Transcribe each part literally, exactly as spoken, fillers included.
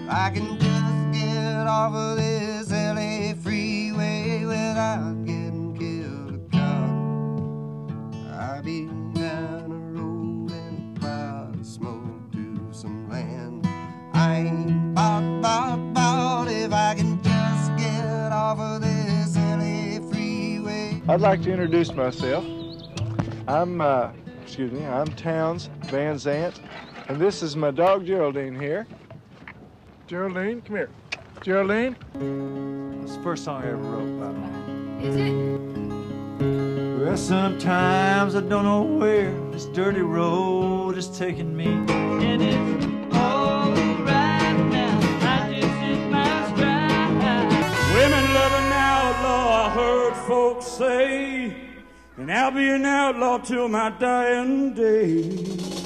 I can just get off of this L A freeway without getting killed or caught, I'll be down the road in a cloud of smoke to some land I ain't bout, bout, bout. If I can just get off of this L A freeway. I'd like to introduce myself. I'm, uh, excuse me, I'm Towns Van Zant, and this is my dog Geraldine here. Geraldine, come here. Geraldine. It's the first song I ever wrote about her. Is it? Well, sometimes I don't know where this dirty road is taking me. And it's all right now, I just hit my stride. Women love an outlaw, I heard folks say, and I'll be an outlaw till my dying day.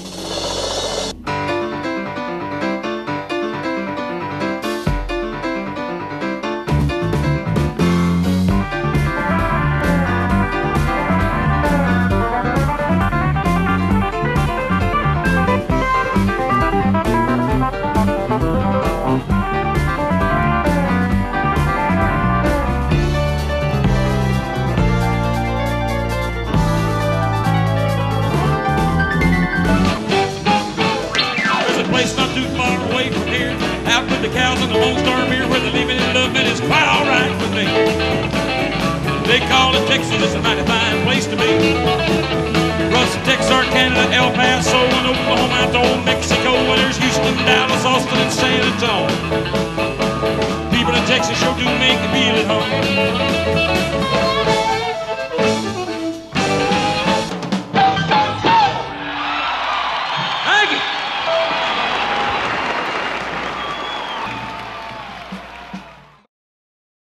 Not too far away from here, out with the cows and the Lone Star beer, where the living and loving is quite all right with me. They call it Texas, it's a mighty fine place to be. Across the Texarkana, El Paso, and Oklahoma, out to old Mexico, and there's Houston, Dallas, Austin, and San Antonio. People in Texas sure do make me feel at home. Thank you.